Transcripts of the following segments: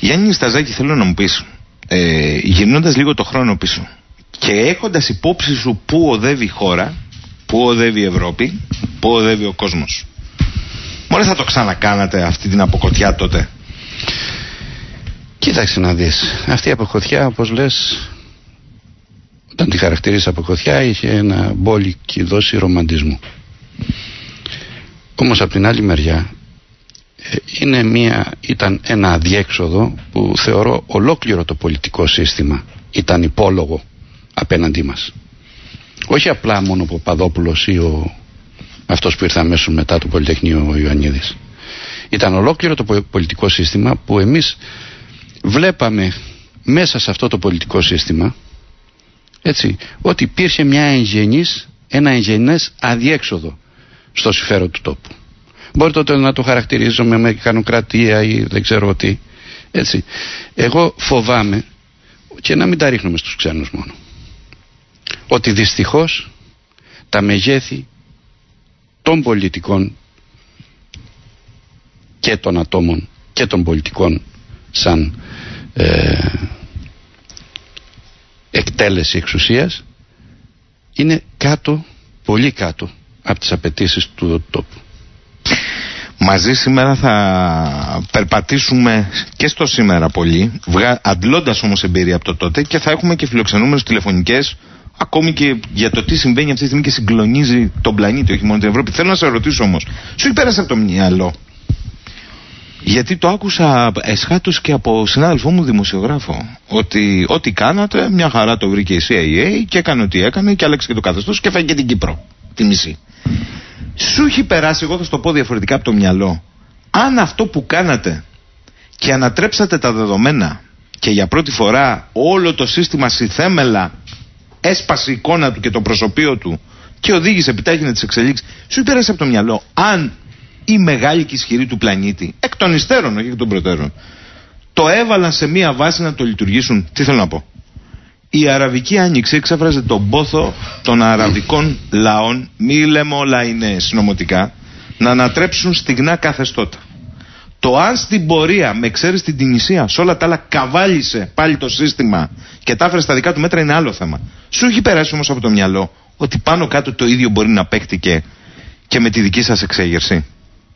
Γιάννη Σταζάκη, θέλω να μου πεις, γυρνώντας λίγο το χρόνο πίσω και έχοντας υπόψη σου πού οδεύει η χώρα, πού οδεύει η Ευρώπη, πού οδεύει ο κόσμος, μόλι θα το ξανακάνατε αυτή την αποκοτιά τότε? Κοίταξε να δεις, αυτή η αποκοτιά, όπως λες, όταν τη χαρακτηρίζει αποκοτιά, είχε ένα μπόλικη δόση ρομαντισμού. Όμως από την άλλη μεριά ήταν ένα αδιέξοδο που θεωρώ ολόκληρο το πολιτικό σύστημα ήταν υπόλογο απέναντί μας. Όχι απλά μόνο ο Παπαδόπουλος ή αυτός που ήρθε αμέσως μετά το Πολυτεχνείο, ο Ιωαννίδης. Ήταν ολόκληρο το πολιτικό σύστημα που εμείς βλέπαμε μέσα σε αυτό το πολιτικό σύστημα, έτσι, ότι υπήρχε ένα εγγενές αδιέξοδο στο συμφέρον του τόπου. Μπορεί τότε να το χαρακτηρίζουμε με ικανοκρατία ή δεν ξέρω τι, έτσι. Εγώ φοβάμαι, και να μην τα ρίχνουμε στους ξένους μόνο, ότι δυστυχώς τα μεγέθη των πολιτικών και των ατόμων και των πολιτικών σαν εκτέλεση εξουσίας είναι κάτω, πολύ κάτω από τις απαιτήσεις του τόπου. Μαζί σήμερα θα περπατήσουμε και στο σήμερα πολύ, αντλώντας όμως εμπειρία από το τότε, και θα έχουμε και φιλοξενούμενους τηλεφωνικές, ακόμη και για το τι συμβαίνει αυτή τη στιγμή και συγκλονίζει τον πλανήτη, όχι μόνο την Ευρώπη. Θέλω να σε ρωτήσω όμως, σου έχει πέρασει από το μυαλό, γιατί το άκουσα εσχάτως και από συνάδελφό μου δημοσιογράφο, ότι ό,τι κάνατε μια χαρά το βρήκε η CIA και έκανε ό,τι έκανε και άλλαξε και το καθεστώς και φάγε και την Κύπρο, τη μισή. Σου έχει περάσει, εγώ θα σου το πω διαφορετικά, από το μυαλό, αν αυτό που κάνατε και ανατρέψατε τα δεδομένα και για πρώτη φορά όλο το σύστημα συθέμελα έσπασε η εικόνα του και το προσωπείο του και οδήγησε, επιτάχυνε τις εξελίξεις, σου έχει περάσει από το μυαλό αν οι μεγάλοι και ισχυροί του πλανήτη, εκ των υστέρων, όχι εκ των προτέρων, το έβαλαν σε μία βάση να το λειτουργήσουν? Τι θέλω να πω? Η Αραβική Άνοιξη εξέφραζε τον πόθο των αραβικών λαών, μη λέμε όλα είναι συνωμοτικά, να ανατρέψουν στιγνά καθεστώτα. Το αν στην πορεία, με εξαίρεση την Τινησία, σε όλα τα άλλα καβάλισε πάλι το σύστημα και τα έφερε στα δικά του μέτρα, είναι άλλο θέμα. Σου έχει περάσει όμως από το μυαλό ότι πάνω κάτω το ίδιο μπορεί να παίχτηκε και με τη δική σας εξέγερση?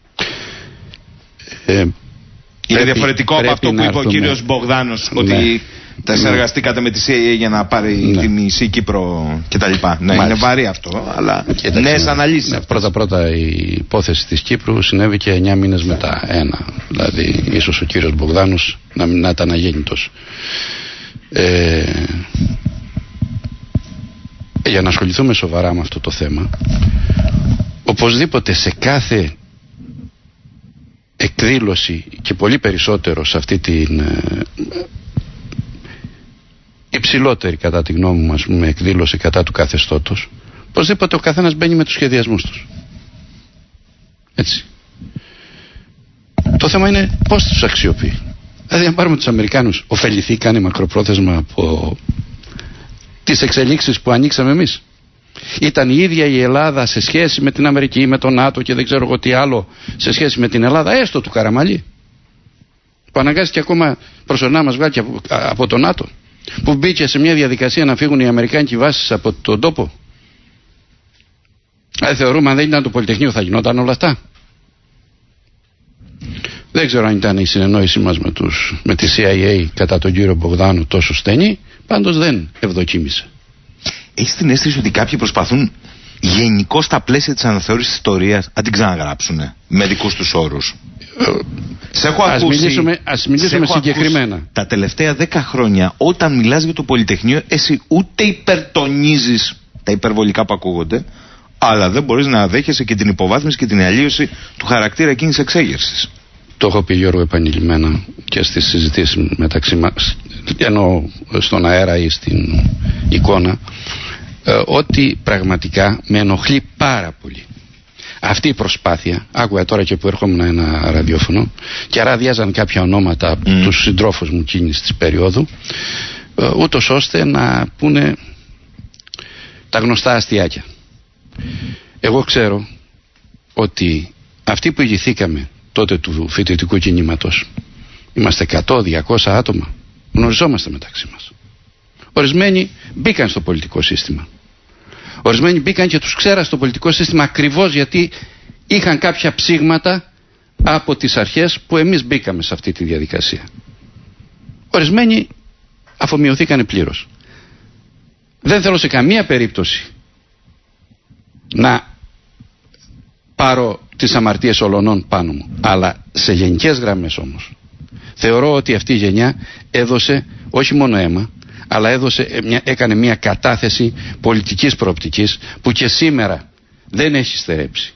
Είναι διαφορετικό από αυτό που είπε ο κύριος Μπογδάνος, ότι τα συνεργαστήκατε με τη CIA για να πάρει τη μισή Κύπρο κτλ. Ναι, είναι βαρύ αυτό, αλλά νέες αναλύσεις. Πρώτα η υπόθεση της Κύπρου συνέβη και 9 μήνες μετά. Δηλαδή ίσως ο κύριος Μπογδάνος να ήταν αγέννητος. Για να ασχοληθούμε σοβαρά με αυτό το θέμα, οπωσδήποτε σε κάθε εκδήλωση και πολύ περισσότερο σε αυτή την υψηλότερη, κατά τη γνώμη μας, με εκδήλωση κατά του καθεστώτος, οπωσδήποτε ο καθένας μπαίνει με τους σχεδιασμούς τους. Έτσι. Το θέμα είναι πώς τους αξιοποιεί. Δηλαδή, αν πάρουμε τους Αμερικάνους, ωφεληθήκαν μακροπρόθεσμα από τις εξελίξεις που ανοίξαμε εμείς? Ήταν η ίδια η Ελλάδα σε σχέση με την Αμερική, με τον ΝΑΤΟ και δεν ξέρω εγώ τι άλλο σε σχέση με την Ελλάδα, έστω του Καραμαλή, που αναγκάστηκε ακόμα προσωρινά μας βγάλει από τον ΝΑΤΟ, που μπήκε σε μια διαδικασία να φύγουν οι αμερικάνικοι βάσεις από τον τόπο? Θεωρούμε αν δεν ήταν το Πολυτεχνείο θα γινόταν όλα αυτά? Δεν ξέρω αν ήταν η συνεννόησή μας με τη CIA κατά τον κύριο Μπογδάνου τόσο στενή, πάντως δεν ευδοκίμησε. Έχεις την αίσθηση ότι κάποιοι προσπαθούν γενικώς στα πλαίσια της αναθεώρησης ιστορίας να την ξαναγράψουνε με δικούς τους όρους? Ας μιλήσουμε συγκεκριμένα. Τα τελευταία 10 χρόνια όταν μιλάς για το Πολυτεχνείο, εσύ ούτε υπερτονίζεις τα υπερβολικά που ακούγονται, αλλά δεν μπορείς να δέχεσαι και την υποβάθμιση και την αλλίωση του χαρακτήρα εκείνης της εξέγερσης. Το έχω πει, Γιώργο, επανειλημμένα και στις συζητήσεις μεταξύ μας, ενώ στον αέρα ή στην εικόνα, ότι πραγματικά με ενοχλεί πάρα πολύ αυτή η προσπάθεια. Άκουγα τώρα και που ερχόμουν ένα ραδιόφωνο και αράδιαζαν κάποια ονόματα από τους συντρόφους μου εκείνης της περίοδου, ούτως ώστε να πούνε τα γνωστά αστιάκια. Εγώ ξέρω ότι αυτοί που ηγηθήκαμε τότε του φοιτητικού κινήματος, Είμαστε 100-200 άτομα. Γνωριζόμαστε μεταξύ μας. Ορισμένοι μπήκαν στο πολιτικό σύστημα. Ορισμένοι μπήκαν και τους ξέραν στο πολιτικό σύστημα ακριβώς γιατί είχαν κάποια ψήγματα από τις αρχές που εμείς μπήκαμε σε αυτή τη διαδικασία. Ορισμένοι αφομοιωθήκανε πλήρως. Δεν θέλω σε καμία περίπτωση να πάρω τις αμαρτίες ολονών πάνω μου, αλλά σε γενικές γραμμές όμως θεωρώ ότι αυτή η γενιά έδωσε όχι μόνο αίμα, αλλά έκανε μια κατάθεση πολιτικής προοπτικής που και σήμερα δεν έχει στερέψει.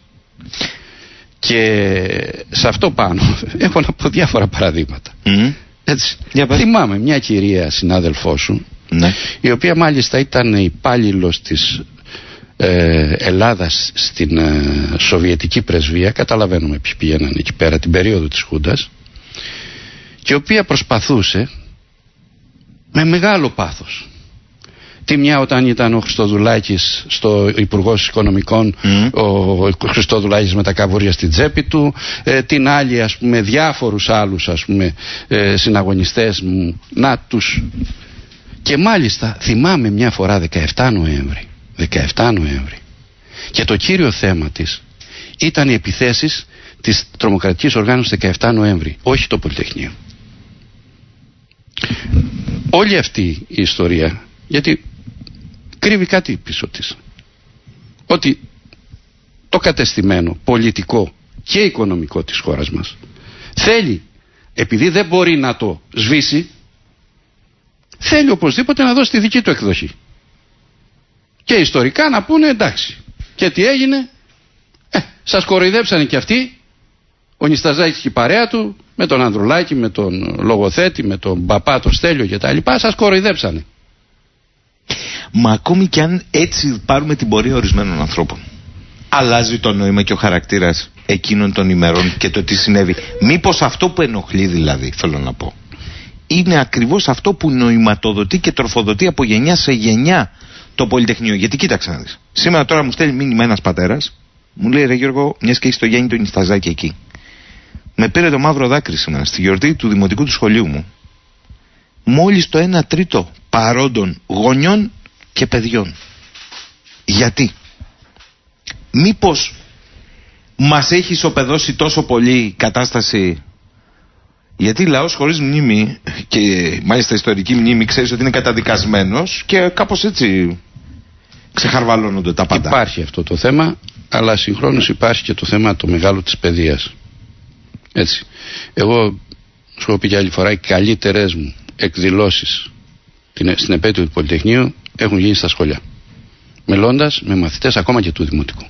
Και σε αυτό πάνω έχω να πω διάφορα παραδείγματα. Έτσι. Θυμάμαι μια κυρία συνάδελφό σου, ναι, η οποία μάλιστα ήταν υπάλληλος της Ελλάδας στην Σοβιετική πρεσβεία, καταλαβαίνουμε ποιοι πήγαιναν εκεί πέρα την περίοδο της Χούντας, και η οποία προσπαθούσε με μεγάλο πάθος. Τη μια όταν ήταν ο Χριστοδουλάκης στο Υπουργός Οικονομικών, ο Χριστοδουλάκης με τα καβούρια στην τσέπη του, την άλλη ας πούμε διάφορους άλλους ας πούμε συναγωνιστές μου να τους. Και μάλιστα θυμάμαι μια φορά 17 Νοέμβρη και το κύριο θέμα της ήταν οι επιθέσεις της τρομοκρατικής οργάνωσης 17 Νοέμβρη, όχι το Πολυτεχνείο. Όλη αυτή η ιστορία, γιατί κρύβει κάτι πίσω της, ότι το κατεστημένο πολιτικό και οικονομικό της χώρας μας θέλει, επειδή δεν μπορεί να το σβήσει, θέλει οπωσδήποτε να δώσει τη δική του εκδοχή. Και ιστορικά να πούνε εντάξει, και τι έγινε, σας κοροϊδέψανε και αυτοί, ο Νησταζάκης και η παρέα του, με τον Ανδρουλάκη, με τον λογοθέτη, με τον παπά, τον Στέλιο και τα λοιπά, σας κοροϊδέψανε. Μα ακόμη και αν έτσι πάρουμε την πορεία ορισμένων ανθρώπων, αλλάζει το νόημα και ο χαρακτήρας εκείνων των ημερών και το τι συνέβη. Μήπως αυτό που ενοχλεί δηλαδή, θέλω να πω, είναι ακριβώς αυτό που νοηματοδοτεί και τροφοδοτεί από γενιά σε γενιά το Πολυτεχνείο. Γιατί κοίταξε να δεις. Σήμερα τώρα μου στέλνει μήνυμα ένας πατέρας, μου λέει ρε Γιώργο, μιας και έχεις το Γιάννη το Νησταζάκη εκεί. Με πήρε το μαύρο δάκρυ σήμερα στη γιορτή του δημοτικού του σχολείου μου. Μόλις το 1/3 παρόντων γονιών και παιδιών. Γιατί? Μήπως μας έχει ισοπεδώσει τόσο πολύ η κατάσταση? Γιατί λαός χωρίς μνήμη, και μάλιστα ιστορική μνήμη, ξέρεις ότι είναι καταδικασμένος και κάπως έτσι ξεχαρβαλώνονται τα πάντα. Υπάρχει αυτό το θέμα, αλλά συγχρόνως υπάρχει και το θέμα το μεγάλο της παιδείας. Έτσι. Εγώ σου έχω πει και άλλη φορά, οι καλύτερες μου εκδηλώσεις στην επέτειο του Πολυτεχνείου έχουν γίνει στα σχολεία, μιλώντας με μαθητές ακόμα και του δημοτικού.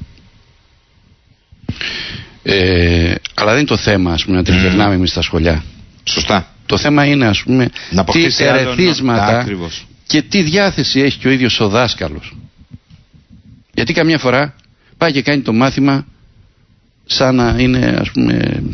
Αλλά δεν είναι το θέμα ας πούμε, να τριγυρνάμε εμείς στα σχολεία. Σωστά. Το θέμα είναι ας πούμε τι ερεθίσματα και τι διάθεση έχει και ο ίδιος ο δάσκαλος. Γιατί καμιά φορά πάει και κάνει το μάθημα σαν να είναι ας πούμε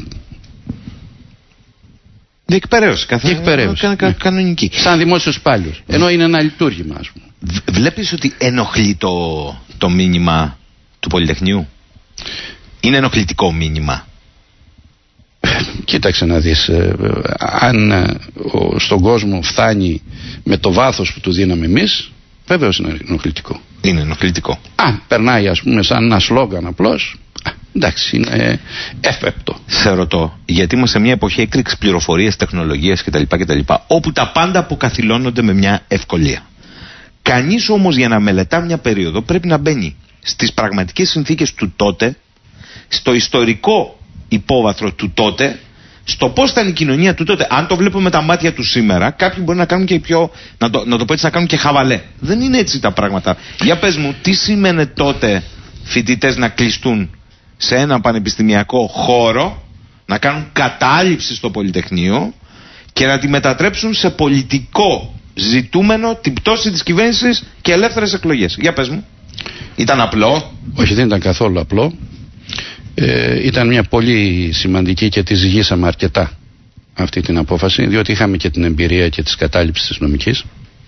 διεκπαιρέωση, κανονική. Σαν δημόσιος υπάλληλος. Ενώ είναι ένα λειτουργήμα ας πούμε. Βλέπεις ότι ενοχλεί το μήνυμα του Πολυτεχνείου? Είναι ενοχλητικό μήνυμα? Κοίταξε να δεις, αν στον κόσμο φτάνει με το βάθος που του δίναμε εμείς, βέβαιως είναι ενοχλητικό. Είναι ενοχλητικό. Αν περνάει ας πούμε σαν ένα σλόγγαν απλώς, εντάξει, είναι εύπεπτο. Σε ρωτώ, γιατί είμαστε σε μια εποχή έκρηξης πληροφορίας, τεχνολογίας κτλ. Όπου τα πάντα αποκαθιλώνονται με μια ευκολία. Κανείς όμως για να μελετά μια περίοδο πρέπει να μπαίνει στις πραγματικές συνθήκες του τότε, στο ιστορικό υπόβαθρο του τότε, στο πώς ήταν η κοινωνία του τότε. Αν το βλέπουμε με τα μάτια του σήμερα, κάποιοι μπορεί να κάνουν και πιο, να το πω έτσι, να κάνουν και χαβαλέ. Δεν είναι έτσι τα πράγματα. Για πες μου, τι σήμαινε τότε φοιτητές να κλειστούν σε ένα πανεπιστημιακό χώρο, να κάνουν κατάληψη στο Πολυτεχνείο και να τη μετατρέψουν σε πολιτικό ζητούμενο την πτώση της κυβέρνησης και ελεύθερες εκλογές? Για πες μου. Ήταν απλό? Όχι, δεν ήταν καθόλου απλό. Ήταν μια πολύ σημαντική και τη ζυγίσαμε αρκετά αυτή την απόφαση, διότι είχαμε και την εμπειρία και της κατάληψης της νομικής.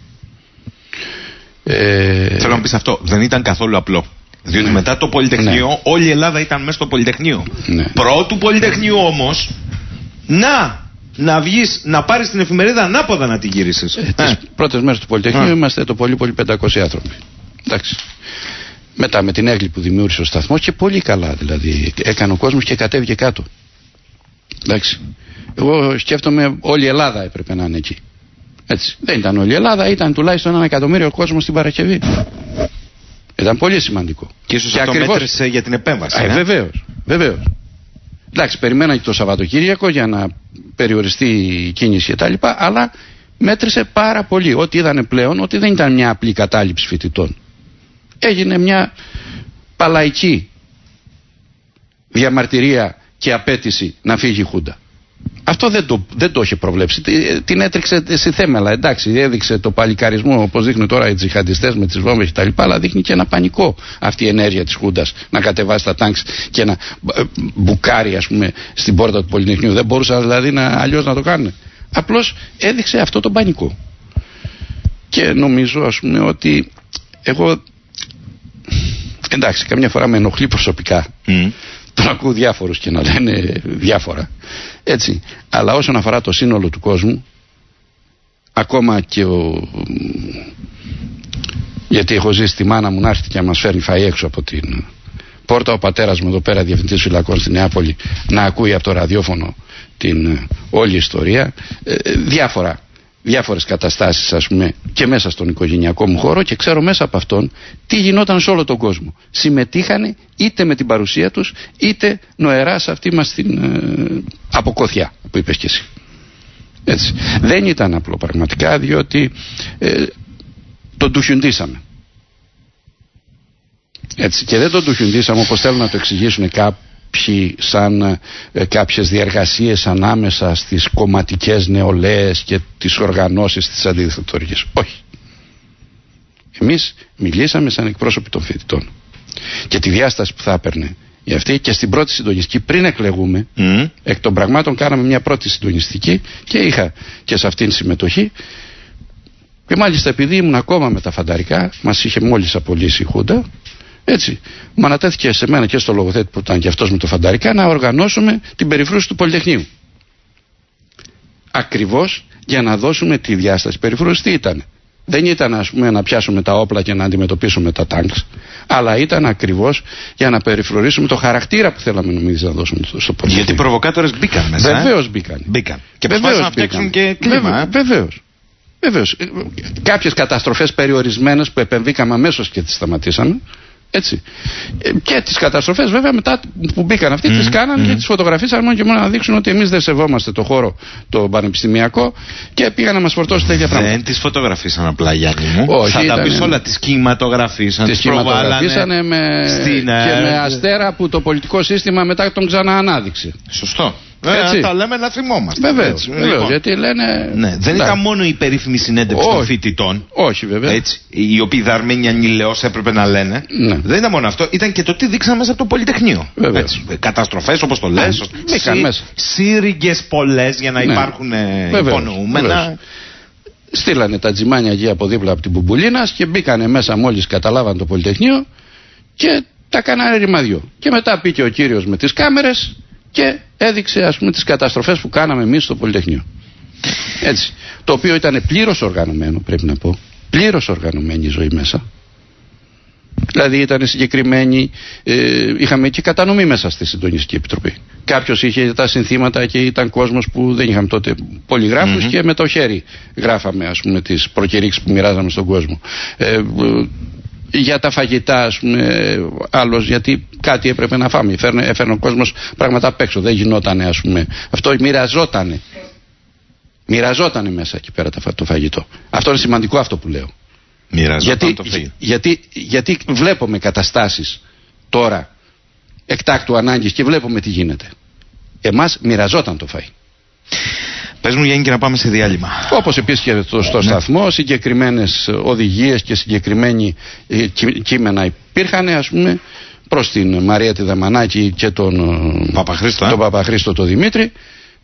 Θέλω να πεις αυτό, δεν ήταν καθόλου απλό. Διότι μετά το Πολυτεχνείο, όλη η Ελλάδα ήταν μέσα στο Πολυτεχνείο. Πρώτου Πολυτεχνείου όμως, να βγεις, να πάρεις την εφημερίδα ανάποδα να την γυρίσεις. Τις πρώτες μέρες του Πολυτεχνείου είμαστε το πολύ 500 άνθρωποι. Εντάξει. Μετά με την έγκλη που δημιούργησε ο σταθμός και πολύ καλά δηλαδή έκανε ο κόσμος και κατέβηκε κάτω. Εντάξει. Εγώ σκέφτομαι όλη η Ελλάδα έπρεπε να είναι εκεί. Έτσι. Δεν ήταν όλη η Ελλάδα, ήταν τουλάχιστον 1 εκατομμύριο κόσμος στην Παρασκευή. Ήταν πολύ σημαντικό. Και ίσως αυτό μέτρησε για την επέμβαση. Βεβαίως. Εντάξει, περιμέναν και το Σαββατοκύριακο για να περιοριστεί η κίνηση κτλ. Αλλά μέτρησε πάρα πολύ. Ό,τι είδανε πλέον ότι δεν ήταν μια απλή κατάληψη φοιτητών. Έγινε μια παλαϊκή διαμαρτυρία και απέτηση να φύγει η Χούντα. Αυτό δεν το είχε προβλέψει. Την έτριξε στη θέμελα. Εντάξει, έδειξε το παλικαρισμό όπως δείχνουν τώρα οι τζιχαντιστές με τις βόμβες κτλ. Αλλά δείχνει και ένα πανικό αυτή η ενέργεια της Χούντας να κατεβάσει τα τάγκς και να μπουκάρει, ας πούμε, στην πόρτα του Πολυτεχνείου. Δεν μπορούσαν δηλαδή αλλιώς να το κάνουν. Απλώς έδειξε αυτό το πανικό. Και νομίζω, ας πούμε, ότι εγώ. Εντάξει, καμιά φορά με ενοχλεί προσωπικά. Τον ακούω διάφορους και να λένε διάφορα. Έτσι. Αλλά όσον αφορά το σύνολο του κόσμου, ακόμα και γιατί έχω ζήσει τη μάνα μου να έρθει και να μας φέρνει φαΐ έξω από την πόρτα, ο πατέρας μου εδώ πέρα διευθυντής φυλακών στη Νεάπολη να ακούει από το ραδιόφωνο την όλη ιστορία, διάφορες καταστάσεις, ας πούμε, και μέσα στον οικογενειακό μου χώρο, και ξέρω μέσα από αυτόν τι γινόταν σε όλο τον κόσμο. Συμμετείχανε είτε με την παρουσία τους είτε νοερά σε αυτή μας την αποκοθιά που είπες και εσύ. Έτσι. Δεν ήταν απλό πραγματικά, διότι τον τουχιουντήσαμε. Έτσι. Και δεν τον τουχιουντήσαμε όπως θέλουν να το εξηγήσουν κάποιοι σαν κάποιες διεργασίες ανάμεσα στις κομματικές νεολαίες και τις οργανώσεις της αντιδικτατορικής. Όχι. Εμείς μιλήσαμε σαν εκπρόσωποι των φοιτητών. Και τη διάσταση που θα έπαιρνε η αυτή, και στην πρώτη συντονιστική πριν εκλεγούμε, εκ των πραγμάτων κάναμε μια πρώτη συντονιστική και είχα και σε αυτήν συμμετοχή. Και μάλιστα επειδή ήμουν ακόμα με τα φανταρικά, μας είχε μόλις απολύσει η Χούντα, έτσι, μου ανατέθηκε σε μένα και στο λογοθέτη που ήταν και αυτός με το φανταρικά να οργανώσουμε την περιφρούρηση του Πολυτεχνείου. Ακριβώς για να δώσουμε τη διάσταση. Περιφρούρηση τι ήταν? Δεν ήταν, ας πούμε, να πιάσουμε τα όπλα και να αντιμετωπίσουμε τα τάγκς, αλλά ήταν ακριβώς για να περιφρουρήσουμε το χαρακτήρα που θέλαμε νομίζω να δώσουμε στο Πολυτεχνείο. Γιατί οι προβοκάτορες μπήκαν μέσα. Βεβαίως μπήκαν. Και προσπάθησαν να φτιάξουν και κλίμα. Βεβαίως. Κάποιες καταστροφές περιορισμένες που επεμβήκαμε αμέσως και τις σταματήσαμε. Έτσι. Και τις καταστροφές βέβαια μετά που μπήκαν αυτοί τις κάνανε και τις φωτογραφίσαν μόνο και μόνο να δείξουν ότι εμείς δεν σεβόμαστε το χώρο το πανεπιστημιακό και πήγαν να μας φορτώσουν τέτοια πράγματα. Δεν τις φωτογραφίσαν απλά, Γιάννη μου. Όχι, θα τα πεις όλα, τις κινηματογραφίσαν. Τις κινηματογραφίσανε και με αστέρα που το πολιτικό σύστημα μετά τον ξαναανάδειξε. Σωστό. Τα λέμε να θυμόμαστε. Βεβαίως. Γιατί λένε. Ναι, δεν ήταν μόνο η περίφημη συνέντευξη των φοιτητών. Όχι, βέβαια. Έτσι, οι οποίοι δαρμένοι ανηλαιώς έπρεπε να λένε. Ναι. Δεν ήταν μόνο αυτό. Ήταν και το τι δείξαμε μέσα από το Πολυτεχνείο. Καταστροφές, όπως το λες. Σύριγγες πολλές για να υπάρχουν υπονοούμενα. Στείλανε τα τζιμάνια εκεί από δίπλα από την Μπουμπουλίνας και μπήκανε μέσα μόλις καταλάβαν το Πολυτεχνείο και τα κάνανε ρημαδιό. Και μετά πήγε ο κύριος με τις κάμερες και έδειξε, ας πούμε, τις καταστροφές που κάναμε εμείς στο Πολυτεχνείο. Έτσι. Το οποίο ήταν πλήρως οργανωμένο, πρέπει να πω. Πλήρως οργανωμένη η ζωή μέσα. Δηλαδή ήταν συγκεκριμένη, είχαμε και κατανομή μέσα στη Συντονιστική Επιτροπή. Κάποιος είχε τα συνθήματα και ήταν κόσμος που δεν είχαμε τότε πολυγράφους και με το χέρι γράφαμε, ας πούμε, τις προκηρύξεις που μοιράζαμε στον κόσμο. Για τα φαγητά, ας πούμε, άλλος, γιατί κάτι έπρεπε να φάμε. Έφερνε ο κόσμος πράγματα απ' έξω. Δεν γινότανε, ας πούμε. Αυτό μοιραζότανε μέσα εκεί πέρα το φαγητό. Αυτό είναι σημαντικό, αυτό που λέω. Γιατί βλέπουμε καταστάσεις τώρα εκτάκτου ανάγκης και βλέπουμε τι γίνεται. Εμάς μοιραζόταν το φαΐ. Πες μου, Γιάννη, και να πάμε σε διάλειμμα. Όπως επίσης και στο σταθμό, συγκεκριμένες οδηγίες και συγκεκριμένοι κείμενα υπήρχαν, ας πούμε, προς την Μαρία τη Δαμανάκη και τον Παπαχρήστο τον Δημήτρη.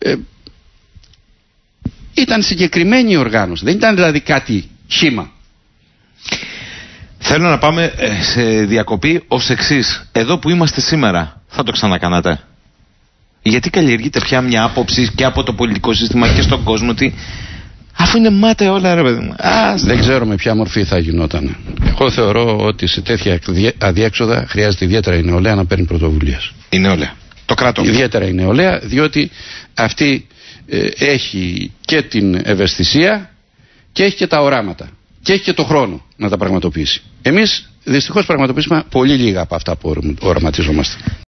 Ήταν συγκεκριμένη η οργάνωση. Δεν ήταν δηλαδή κάτι χύμα. Θέλω να πάμε σε διακοπή ως εξής. Εδώ που είμαστε σήμερα, θα το ξανακάνατε? Γιατί καλλιεργείται πια μια άποψη και από το πολιτικό σύστημα και στον κόσμο ότι αφού είναι μάταια όλα, ρε παιδί μου. Δεν ξέρω με ποια μορφή θα γινόταν. Εγώ θεωρώ ότι σε τέτοια αδιέξοδα χρειάζεται ιδιαίτερα η νεολαία να παίρνει πρωτοβουλίες. Η νεολαία. Το κράτο. Ιδιαίτερα η νεολαία, διότι αυτή έχει και την ευαισθησία και έχει και τα οράματα. Και έχει και το χρόνο να τα πραγματοποιήσει. Εμείς δυστυχώς πραγματοποιήσουμε πολύ λίγα από αυτά που οραματιζόμαστε.